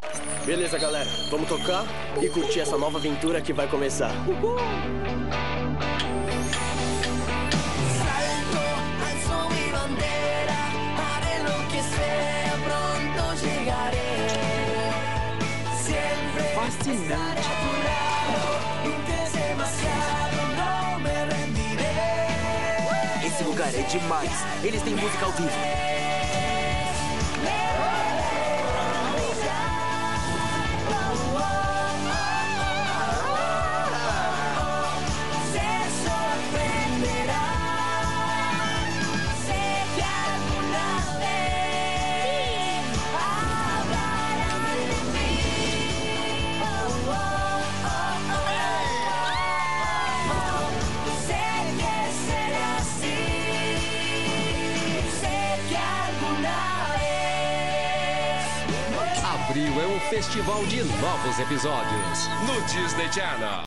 Beleza, galera. Vamos tocar e curtir essa nova aventura que vai começar. Salto, alzo mi bandera, haré lo que sea, pronto llegaré. Siempre Fascinante. estaré a tu lado, nunca es demasiado, no me rendiré. Esse lugar é demais. Eles têm música ao vivo. Abril é um festival de novos episódios no Disney Channel.